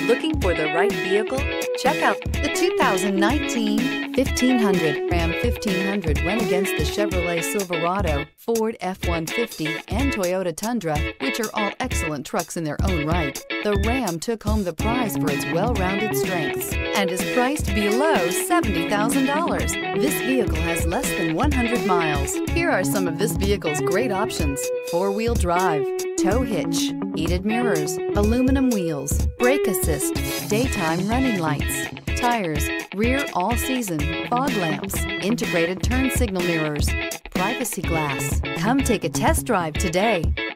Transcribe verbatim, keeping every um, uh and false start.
Looking for the right vehicle? Check out the two thousand nineteen fifteen hundred. Ram fifteen hundred went against the Chevrolet Silverado, Ford F one fifty, and Toyota Tundra, which are all excellent trucks in their own right. The Ram took home the prize for its well-rounded strengths and is priced below seventy thousand dollars. This vehicle has less than one hundred miles. Here are some of this vehicle's great options: four-wheel drive, tow hitch, heated mirrors, aluminum wheels, brake assist, daytime running lights, tires, rear all-season, fog lamps, integrated turn signal mirrors, privacy glass. Come take a test drive today.